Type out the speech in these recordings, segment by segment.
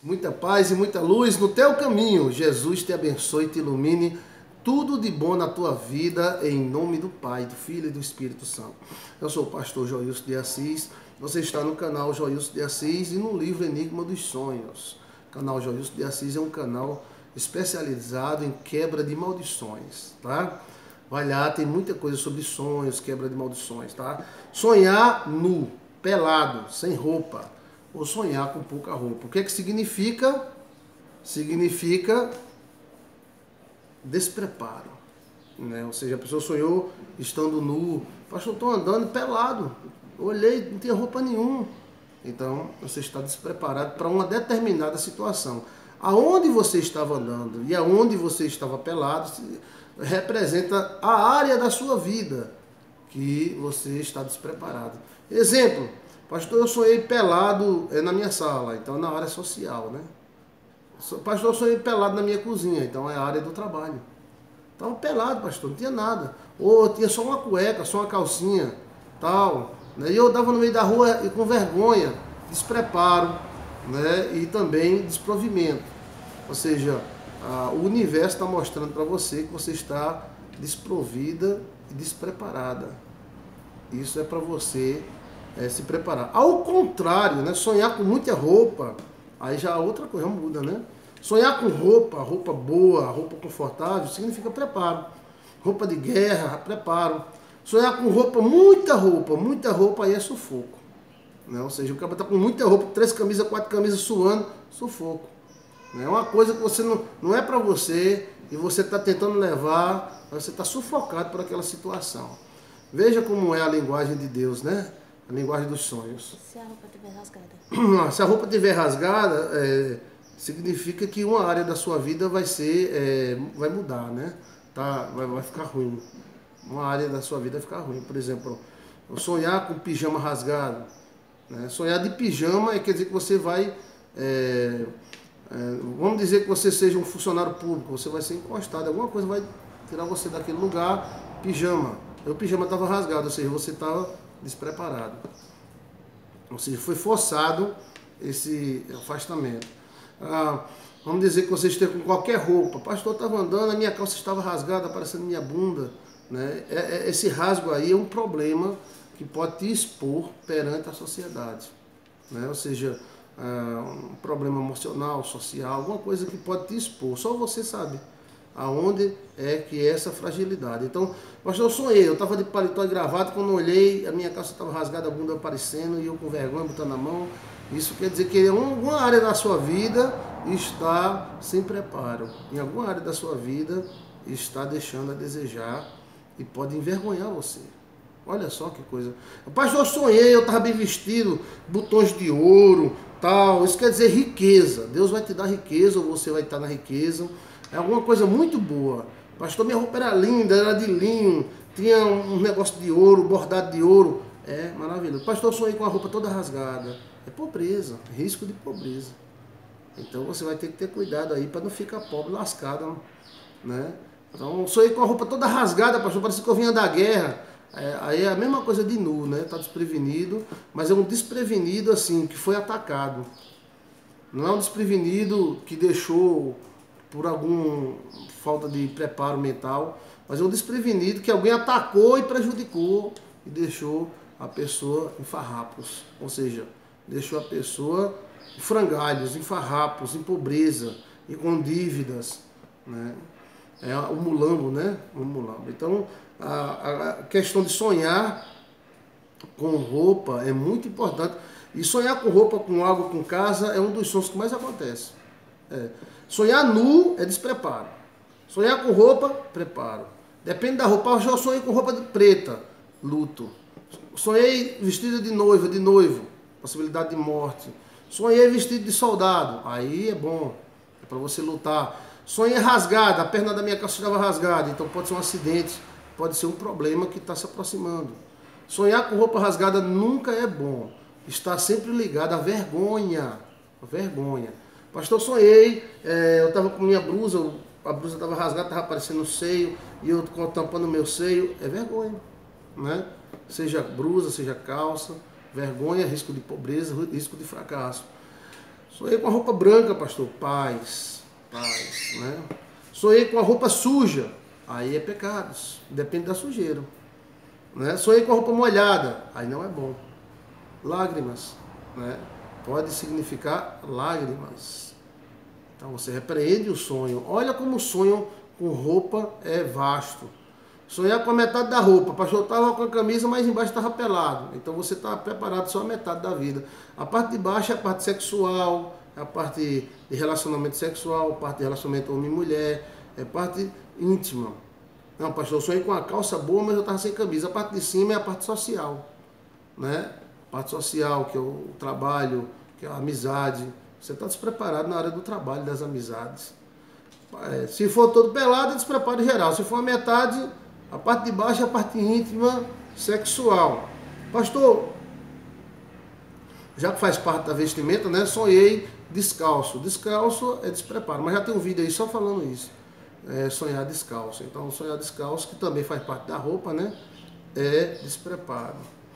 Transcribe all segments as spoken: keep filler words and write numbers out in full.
Muita paz e muita luz no teu caminho. Jesus te abençoe e te ilumine. Tudo de bom na tua vida, em nome do Pai, do Filho e do Espírito Santo. Eu sou o pastor Joilson de Assis. Você está no canal Joilson de Assis e no livro Enigma dos Sonhos. O canal Joilson de Assis é um canal especializado em quebra de maldições, tá? Vai lá, tem muita coisa sobre sonhos, quebra de maldições, tá? Sonhar nu, pelado, sem roupa, ou sonhar com pouca roupa. O que é que significa? Significa despreparo, né? Ou seja, a pessoa sonhou estando nu. Pastor, eu estou andando pelado, olhei, não tinha roupa nenhuma. Então, você está despreparado para uma determinada situação. Aonde você estava andando e aonde você estava pelado representa a área da sua vida que você está despreparado. Exemplo, pastor, eu sonhei pelado na minha sala, então é na área social, né? Pastor, eu sonhei pelado na minha cozinha, então é a área do trabalho. Então, pelado, pastor, não tinha nada. Ou tinha só uma cueca, só uma calcinha, tal. Né? E eu dava no meio da rua com vergonha, despreparo, né? E também desprovimento. Ou seja, a, o universo está mostrando para você que você está desprovida e despreparada. Isso é para você é, se preparar. Ao contrário, né? Sonhar com muita roupa, aí já outra coisa muda, né? Sonhar com roupa, roupa boa, roupa confortável, significa preparo. Roupa de guerra, preparo. Sonhar com roupa, muita roupa, muita roupa, aí é sufoco. Né? Ou seja, o cara está com muita roupa, três camisas, quatro camisas suando, sufoco. É uma coisa que você não, não é para você e você está tentando levar, você está sufocado por aquela situação. Veja como é a linguagem de Deus, né? A linguagem dos sonhos. Se a roupa estiver rasgada. Se a roupa estiver rasgada, é, significa que uma área da sua vida vai ser, é, vai mudar, né? Tá, vai, vai ficar ruim. Uma área da sua vida vai ficar ruim. Por exemplo, sonhar com pijama rasgado. Né? Sonhar de pijama quer dizer que você vai... É, é, vamos dizer que você seja um funcionário público, você vai ser encostado, alguma coisa vai tirar você daquele lugar, pijama. O pijama estava rasgado, ou seja, você estava despreparado. Ou seja, foi forçado esse afastamento. Ah, vamos dizer que você esteja com qualquer roupa. Pastor, estava andando, a minha calça estava rasgada, aparecendo minha bunda. Né? É, é, esse rasgo aí é um problema que pode te expor perante a sociedade. Né? Ou seja, ah, um problema emocional, social, alguma coisa que pode te expor. Só você sabe aonde é que é essa fragilidade. Então, pastor, eu sonhei, eu estava de paletó e gravata, quando eu olhei, a minha calça estava rasgada, a bunda aparecendo, e eu com vergonha, botando a mão. Isso quer dizer que em alguma área da sua vida está sem preparo. Em alguma área da sua vida está deixando a desejar e pode envergonhar você. Olha só que coisa. Pastor, eu sonhei, eu estava bem vestido, botões de ouro, tal. Isso quer dizer riqueza. Deus vai te dar riqueza, ou você vai estar na riqueza. É alguma coisa muito boa. Pastor, minha roupa era linda, era de linho, tinha um negócio de ouro, bordado de ouro. É maravilhoso. Pastor, eu sonhei com a roupa toda rasgada. É pobreza, risco de pobreza. Então você vai ter que ter cuidado aí para não ficar pobre, lascado, né? Então, sonhei com a roupa toda rasgada, pastor, parecia que eu vinha da guerra. É, aí é a mesma coisa de nu, né? Tá desprevenido, mas é um desprevenido assim, que foi atacado. Não é um desprevenido que deixou por alguma falta de preparo mental, mas é um desprevenido que alguém atacou e prejudicou e deixou a pessoa em farrapos, ou seja, deixou a pessoa em frangalhos, em farrapos, em pobreza e com dívidas, né? É o mulambo, né? O mulambo. Então, a, a questão de sonhar com roupa é muito importante. E sonhar com roupa, com algo, com casa, é um dos sonhos que mais acontece. É. Sonhar nu é despreparo. Sonhar com roupa, preparo. Depende da roupa. Eu já sonhei com roupa de preta, luto. Sonhei vestido de noiva, de noivo, possibilidade de morte. Sonhei vestido de soldado, aí é bom, é para você lutar. Sonhei rasgada, a perna da minha calça estava rasgada, então pode ser um acidente, pode ser um problema que está se aproximando. Sonhar com roupa rasgada nunca é bom, está sempre ligado à vergonha, à vergonha. Pastor, sonhei, é, eu estava com minha blusa, a blusa estava rasgada, estava aparecendo o seio, e eu tampando o meu seio, é vergonha, né? Seja blusa, seja calça, vergonha, risco de pobreza, risco de fracasso. Sonhei com a roupa branca, pastor. Paz, paz, né? Sonhei com a roupa suja. Aí é pecados. Depende da sujeira. Né? Sonhei com a roupa molhada. Aí não é bom. Lágrimas, né? Pode significar lágrimas. Então você repreende o sonho. Olha como o sonho com roupa é vasto. Sonhar com a metade da roupa. O pastor estava com a camisa, mas embaixo estava pelado. Então você está preparado só a metade da vida. A parte de baixo é a parte sexual, é a parte de relacionamento sexual, a parte de relacionamento homem e mulher, é a parte íntima. Não, pastor, eu sonhei com a calça boa, mas eu estava sem camisa. A parte de cima é a parte social, né? A parte social, que é o trabalho, que é a amizade. Você está despreparado na área do trabalho, das amizades. É, se for todo pelado, é despreparo geral. Se for a metade, a parte de baixo é a parte íntima, sexual. Pastor, já que faz parte da vestimenta, né? Sonhei descalço. Descalço é despreparo, mas já tem um vídeo aí só falando isso. É sonhar descalço. Então, sonhar descalço, que também faz parte da roupa, né? É despreparo.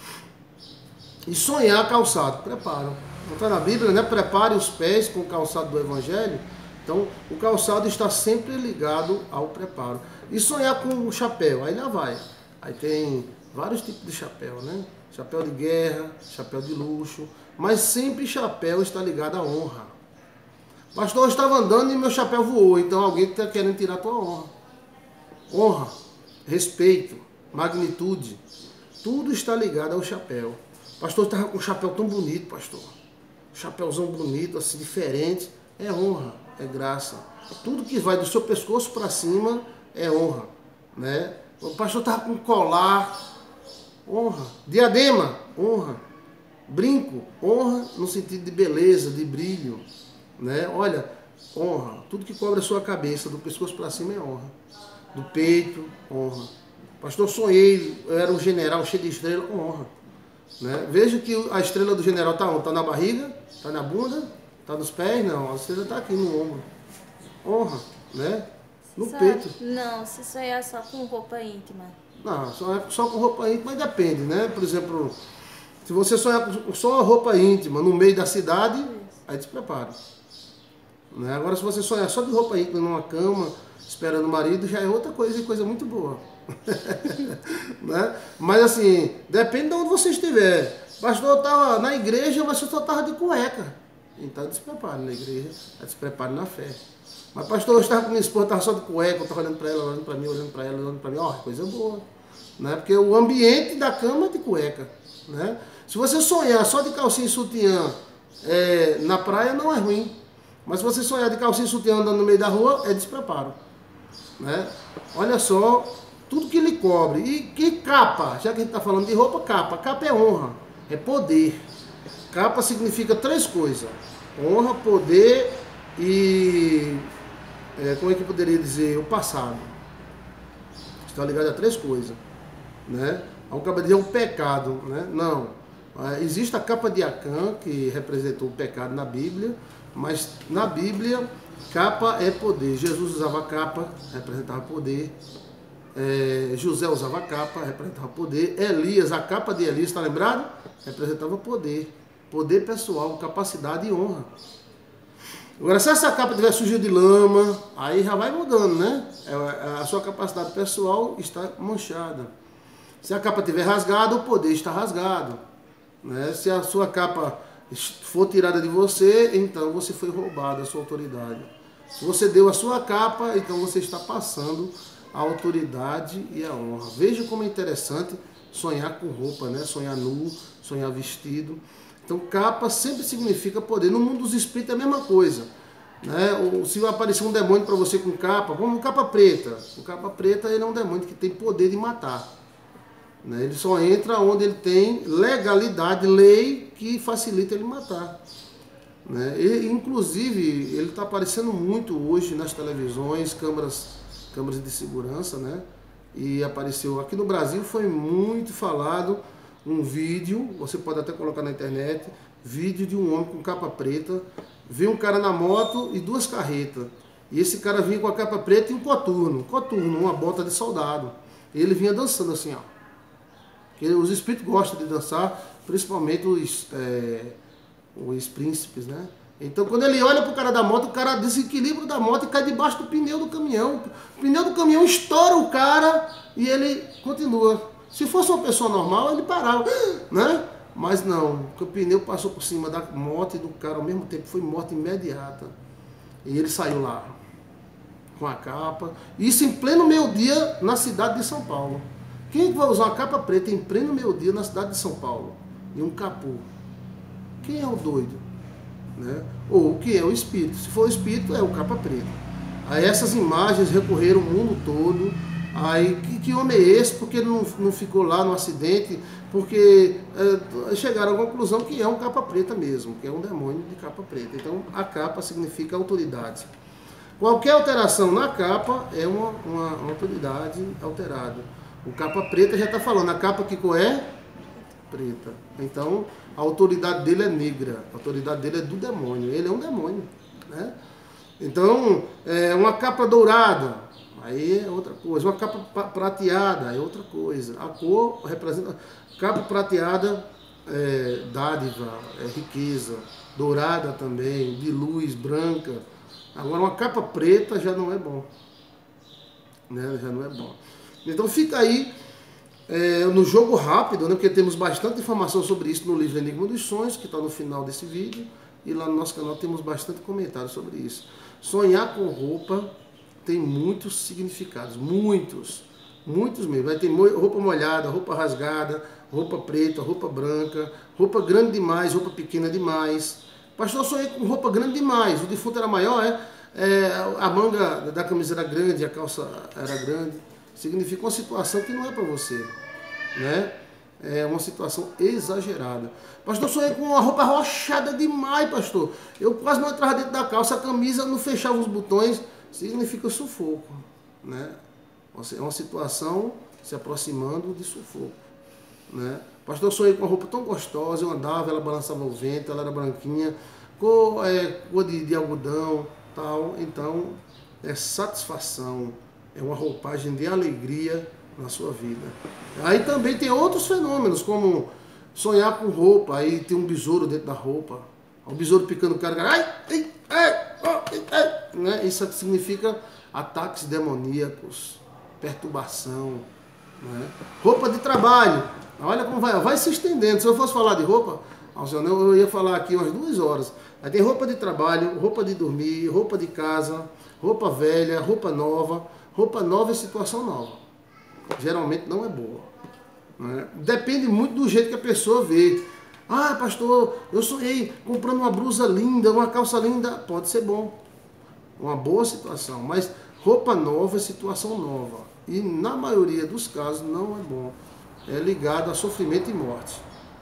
E sonhar calçado, preparo. Não está na Bíblia, né? Prepare os pés com o calçado do Evangelho. Então, o calçado está sempre ligado ao preparo. E sonhar com o chapéu, aí lá vai. Aí tem vários tipos de chapéu, né? Chapéu de guerra, chapéu de luxo. Mas sempre chapéu está ligado à honra. Pastor, eu estava andando e meu chapéu voou. Então alguém está querendo tirar a tua honra. Honra, respeito, magnitude. Tudo está ligado ao chapéu. Pastor, estava com um chapéu tão bonito, pastor. Chapéuzão bonito, assim, diferente. É honra, é graça. Tudo que vai do seu pescoço para cima é honra, né? O pastor estava com colar, honra. Diadema, honra. Brinco, honra no sentido de beleza, de brilho, né? Olha, honra. Tudo que cobre a sua cabeça, do pescoço para cima é honra. Do peito, honra. Pastor, sonhei, eu era um general cheio de estrela, com honra. Né? Veja que a estrela do general está onde? Está na barriga? Está na bunda? Está nos pés? Não, a estrela está aqui no ombro. Honra, né? No só, peito. Não, se sonhar só com roupa íntima. Não, só, só com roupa íntima, mas depende, né? Por exemplo, se você sonhar com só a roupa íntima no meio da cidade, isso. Aí desprepara. Né? Agora, se você sonhar só de roupa íntima numa cama, esperando o marido, já é outra coisa e coisa muito boa. Né? Mas assim, depende de onde você estiver. Pastor, eu estava na igreja, mas eu só estava de cueca. Então desprepare na igreja, desprepare na fé. Mas pastor, eu estava com minha esposa, estava só de cueca, eu estava olhando para ela, olhando para mim, olhando para ela, olhando para mim, ó, oh, coisa boa. Né? Porque o ambiente da cama é de cueca. Né? Se você sonhar só de calcinha e sutiã é, na praia, não é ruim. Mas se você sonhar de calcinha e sutiã andando no meio da rua, é despreparo. Né? Olha só, tudo que lhe cobre. E que capa, já que a gente está falando de roupa, capa. Capa é honra, é poder. Capa significa três coisas. Honra, poder e, é, como é que eu poderia dizer, o passado. Está ligado a três coisas. Né? Ao cabo de é um pecado. Né? Não. Existe a capa de Acã, que representou o pecado na Bíblia, mas na Bíblia, capa é poder. Jesus usava capa, representava poder. É, José usava capa, representava poder. Elias, a capa de Elias, está lembrado? Representava poder. Poder pessoal, capacidade e honra. Agora, se essa capa tiver suja de lama, aí já vai mudando, né? A sua capacidade pessoal está manchada. Se a capa tiver rasgada, o poder está rasgado. Né? Se a sua capa for tirada de você, então você foi roubado a sua autoridade. Se você deu a sua capa, então você está passando a autoridade e a honra. Veja como é interessante sonhar com roupa, né? Sonhar nu, sonhar vestido. Então capa sempre significa poder. No mundo dos espíritos é a mesma coisa. Né? Se aparecer um demônio para você com capa, vamos capa preta. O capa preta ele é um demônio que tem poder de matar. Né? Ele só entra onde ele tem legalidade, lei que facilita ele matar. Né? E, inclusive, ele está aparecendo muito hoje nas televisões, câmeras, câmeras de segurança, né? E apareceu aqui no Brasil, foi muito falado um vídeo, você pode até colocar na internet, vídeo de um homem com capa preta, veio um cara na moto e duas carretas. E esse cara vinha com a capa preta e um coturno, coturno, uma bota de soldado. E ele vinha dançando assim, ó. Porque os espíritos gostam de dançar, principalmente os, é, os príncipes, né? Então, quando ele olha para o cara da moto, o cara desequilibra da moto e cai debaixo do pneu do caminhão. O pneu do caminhão estoura o cara e ele continua. Se fosse uma pessoa normal, ele parava, né? Mas não, porque o pneu passou por cima da moto e do cara ao mesmo tempo, foi morte imediata. E ele saiu lá com a capa. Isso em pleno meio-dia na cidade de São Paulo. Quem vai usar uma capa preta em pleno meio-dia na cidade de São Paulo? E um capô? Quem é o doido? Né? Ou o que é o espírito? Se for o espírito, é o capa preta. Aí essas imagens recorreram o mundo todo. Aí, que, que homem é esse? Porque ele não, não ficou lá no acidente? Porque é, chegaram à conclusão que é um capa preta mesmo, que é um demônio de capa preta. Então, a capa significa autoridade. Qualquer alteração na capa é uma, uma, uma autoridade alterada. O capa preta já está falando, a capa que cor é? Preta. Então, a autoridade dele é negra, a autoridade dele é do demônio, ele é um demônio, né? Então, é uma capa dourada, aí é outra coisa. Uma capa prateada é outra coisa. A cor representa... Capa prateada é dádiva, é riqueza. Dourada também, de luz, branca. Agora, uma capa preta já não é bom, né? Já não é bom. Então, fica aí é, no jogo rápido, né? Porque temos bastante informação sobre isso no livro Enigma dos Sonhos, que está no final desse vídeo. E lá no nosso canal temos bastante comentário sobre isso. Sonhar com roupa tem muitos significados, muitos, muitos mesmo. Vai ter roupa molhada, roupa rasgada, roupa preta, roupa branca, roupa grande demais, roupa pequena demais. Pastor, eu sonhei com roupa grande demais, o defunto era maior, é? É, a manga da camisa era grande, a calça era grande. Significa uma situação que não é para você, né? É uma situação exagerada. Pastor, eu sonhei com uma roupa arrochada demais, pastor. Eu quase não entrava dentro da calça, a camisa não fechava os botões. Significa sufoco, né? É uma situação se aproximando de sufoco, né? Pastor, eu sonhei com uma roupa tão gostosa, eu andava, ela balançava o vento, ela era branquinha, cor, é, cor de, de algodão, tal. Então, é satisfação, é uma roupagem de alegria na sua vida. Aí também tem outros fenômenos, como sonhar com roupa, aí tem um besouro dentro da roupa, o besouro picando o cara, ai, ai, ai, ai, ai, né? Isso significa ataques demoníacos, perturbação, né? Roupa de trabalho, olha como vai, vai se estendendo. Se eu fosse falar de roupa, eu ia falar aqui umas duas horas. Aí tem roupa de trabalho, roupa de dormir, roupa de casa, roupa velha, roupa nova. Roupa nova é situação nova. Geralmente não é boa, né? Depende muito do jeito que a pessoa vê. Ah, pastor, eu sonhei comprando uma blusa linda, uma calça linda. Pode ser bom, uma boa situação, mas roupa nova é situação nova. E na maioria dos casos não é bom. É ligado a sofrimento e morte.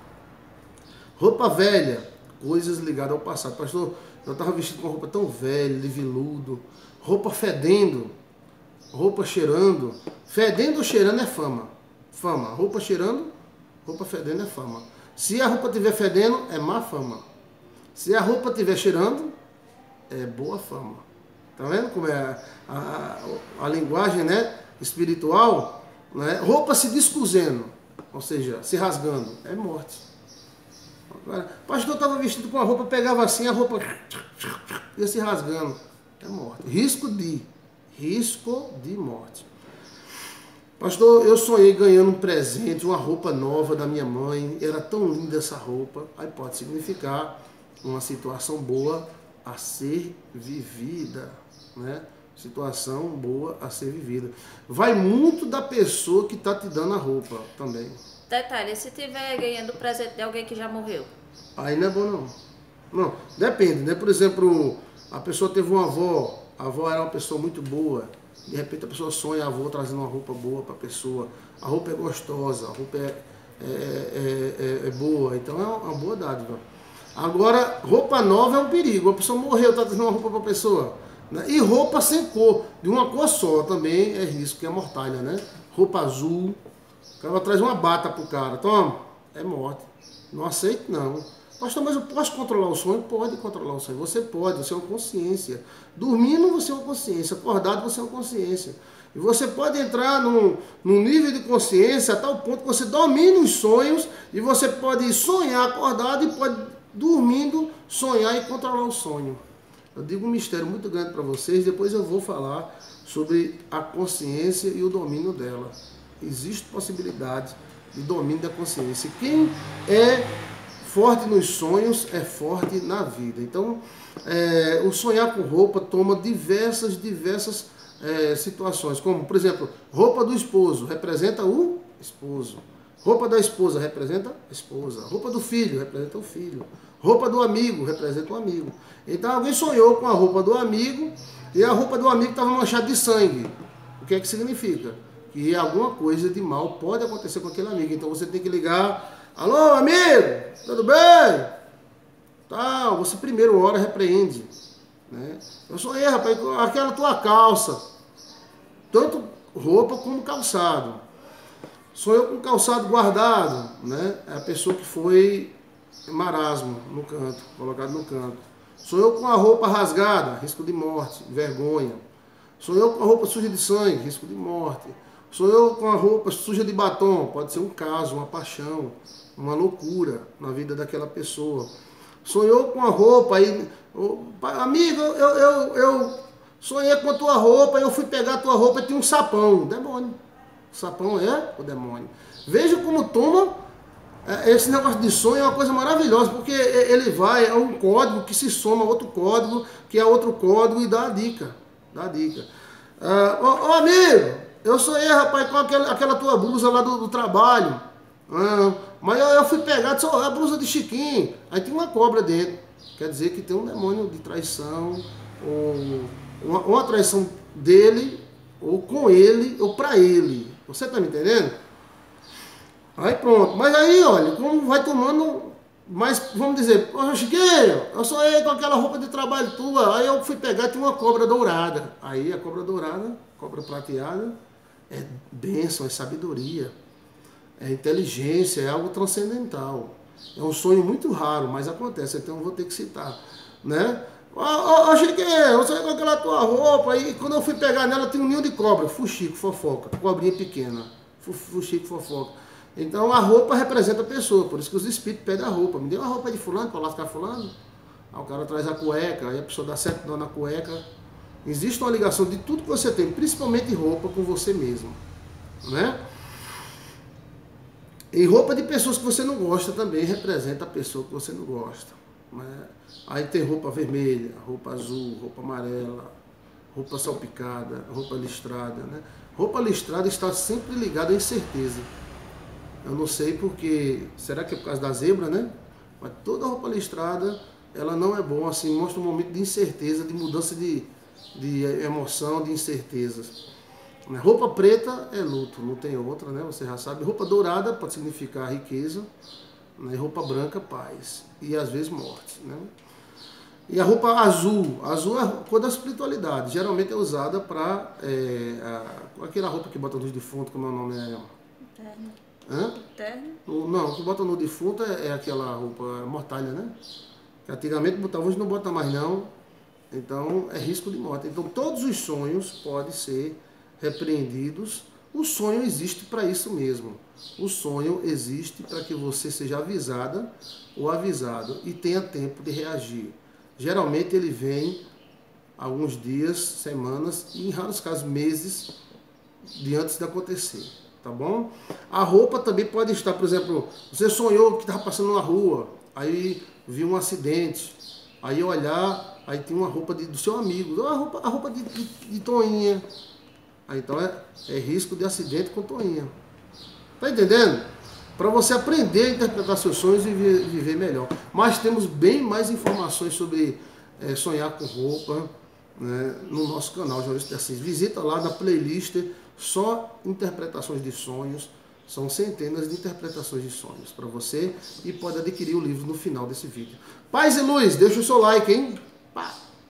Roupa velha, coisas ligadas ao passado. Pastor, eu estava vestido com uma roupa tão velha, de veludo. Roupa fedendo, roupa cheirando. Fedendo ou cheirando é fama. Fama. Roupa cheirando, roupa fedendo é fama. Se a roupa estiver fedendo, é má fama. Se a roupa estiver cheirando, é boa fama. Tá vendo como é a, a, a linguagem, né, espiritual? Né? Roupa se descosendo, ou seja, se rasgando, é morte. Agora, o pastor estava vestido com a roupa, pegava assim, a roupa ia se rasgando, é morte. Risco de, risco de morte. Pastor, eu sonhei ganhando um presente, uma roupa nova da minha mãe, era tão linda essa roupa. Aí pode significar uma situação boa a ser vivida, né? Situação boa a ser vivida. Vai muito da pessoa que está te dando a roupa também. Detalhe, se tiver ganhando presente de alguém que já morreu? Aí não é bom não. Não, depende, né? Por exemplo, a pessoa teve uma avó, a avó era uma pessoa muito boa. De repente a pessoa sonha a avó trazendo uma roupa boa para a pessoa. A roupa é gostosa, a roupa é, é, é, é, é boa, então é uma boa dádiva. Agora, roupa nova é um perigo. A pessoa morreu, está trazendo uma roupa para a pessoa. Né? E roupa sem cor, de uma cor só também é risco, que é mortalha, né? Roupa azul, o cara traz uma bata pro cara, toma, é morte. Não aceito não. Pastor, mas eu posso controlar o sonho? Pode controlar o sonho, você pode, você é uma consciência. Dormindo você é uma consciência, acordado você é uma consciência. E você pode entrar num, num nível de consciência a tal ponto que você domina os sonhos e você pode sonhar acordado e pode dormindo, sonhar e controlar o sonho. Eu digo um mistério muito grande para vocês, depois eu vou falar sobre a consciência e o domínio dela. Existe possibilidade de domínio da consciência. Quem é forte nos sonhos é forte na vida. Então, é, o sonhar com roupa toma diversas, diversas é, situações. Como, por exemplo, roupa do esposo representa o esposo. Roupa da esposa representa a esposa. Roupa do filho representa o filho. Roupa do amigo representa o amigo. Então, alguém sonhou com a roupa do amigo e a roupa do amigo estava manchada de sangue. O que é que significa? Que alguma coisa de mal pode acontecer com aquele amigo. Então, você tem que ligar... Alô, amigo, tudo bem? Tal, você primeiro hora repreende. Né? Eu sonhei, rapaz, aquela tua calça. Tanto roupa como calçado. Sonhou com calçado guardado, né? É a pessoa que foi marasmo no canto, colocado no canto. Sonhou com a roupa rasgada, risco de morte, vergonha. Sonhou com a roupa suja de sangue, risco de morte. Sonhou com a roupa suja de batom, pode ser um caso, uma paixão, uma loucura na vida daquela pessoa. Sonhou com a roupa, aí, oh, amigo, eu, eu, eu sonhei com a tua roupa, eu fui pegar a tua roupa e tinha um sapão, demônio. O sapão é o demônio. Veja como toma, esse negócio de sonho é uma coisa maravilhosa, porque ele vai, é um código que se soma a outro código, que é outro código e dá a dica. Dá a dica. Ô oh, oh, amigo, eu sonhei, rapaz, com aquela, aquela tua blusa lá do, do trabalho. Ah, mas eu, eu fui pegar, disse, oh, a blusa de Chiquinho. Aí tem uma cobra dentro. Quer dizer que tem um demônio de traição, ou uma, uma traição dele, ou com ele, ou para ele. Você tá me entendendo? Aí pronto. Mas aí, olha, como vai tomando mais, vamos dizer, ô Chiquinho, eu sonhei com aquela roupa de trabalho tua. Aí eu fui pegar, tinha uma cobra dourada. Aí a cobra dourada, cobra prateada, é bênção, é sabedoria, é inteligência, é algo transcendental. É um sonho muito raro, mas acontece, então eu vou ter que citar, né? Ô, ô, ô Chiquinho, eu sonhei com aquela tua roupa, e quando eu fui pegar nela tinha um ninho de cobra, fuxico, fofoca, cobrinha pequena, fuxico, fofoca. Então a roupa representa a pessoa, por isso que os espíritos pedem a roupa. Me deu uma roupa de fulano para lascar fulano. Aí o cara traz a cueca, aí a pessoa dá sete nó na cueca. Existe uma ligação de tudo que você tem, principalmente roupa, com você mesmo, né? E roupa de pessoas que você não gosta também representa a pessoa que você não gosta, né? Aí tem roupa vermelha, roupa azul, roupa amarela, roupa salpicada, roupa listrada, né? Roupa listrada está sempre ligada à incerteza. Eu não sei porque, será que é por causa da zebra, né? Mas toda roupa listrada, ela não é boa, assim, mostra um momento de incerteza, de mudança de, de emoção, de incertezas. Roupa preta é luto, não tem outra, né? Você já sabe. Roupa dourada pode significar riqueza, né? Roupa branca, paz. E às vezes morte, né? E a roupa azul, azul é a cor da espiritualidade. Geralmente é usada para é, aquela roupa que bota nos defuntos, como é o nome? É... Terno. Hã? Terno? Não, o que bota no defunto é, é aquela roupa mortalha, né? Que antigamente botava, hoje não bota mais não. Então é risco de morte. Então todos os sonhos podem ser repreendidos. O sonho existe para isso mesmo. O sonho existe para que você seja avisada ou avisado e tenha tempo de reagir. Geralmente ele vem alguns dias, semanas e em raros casos meses de antes de acontecer, tá bom? A roupa também pode estar, por exemplo, você sonhou que estava passando na rua, aí viu um acidente, aí olhar, aí tem uma roupa de, do seu amigo, a roupa, a roupa de, de, de Toinha. Aí, então é, é risco de acidente com Toinha. Tá entendendo? Para você aprender a interpretar seus sonhos e viver melhor. Mas temos bem mais informações sobre é, sonhar com roupa, né, no nosso canal Jornalista de Assis. Visita lá na playlist só interpretações de sonhos. São centenas de interpretações de sonhos para você e pode adquirir o livro no final desse vídeo. Paz e luz, deixa o seu like, hein?